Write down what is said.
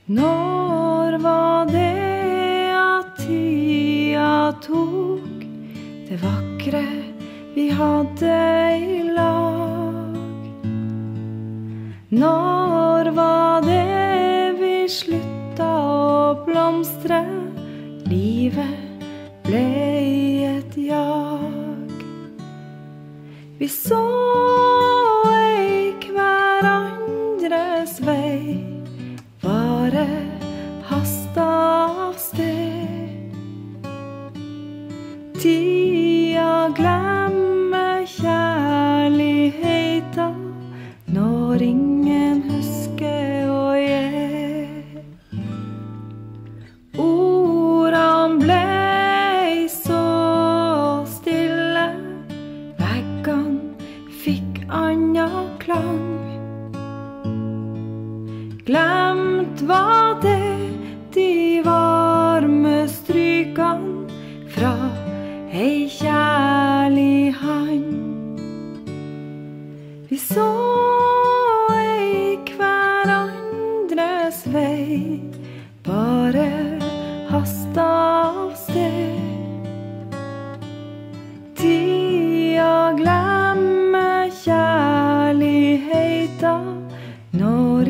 Når var det at tida tok det vakre vi hadde i lag? Når var det vi slutta å blomstre? Livet ble et jag. Vi så ei hverandres vei, bare hasta av sted. Tida glemmer kjærligheta når ingen husker å gi. Ordene ble så stille, veggene fikk anna klang. Glemt var det de varme strykene fra ei kjærlig hand. Vi så ei hverandres vei, bare hasta av sted. Tida glemmer kjærligheta når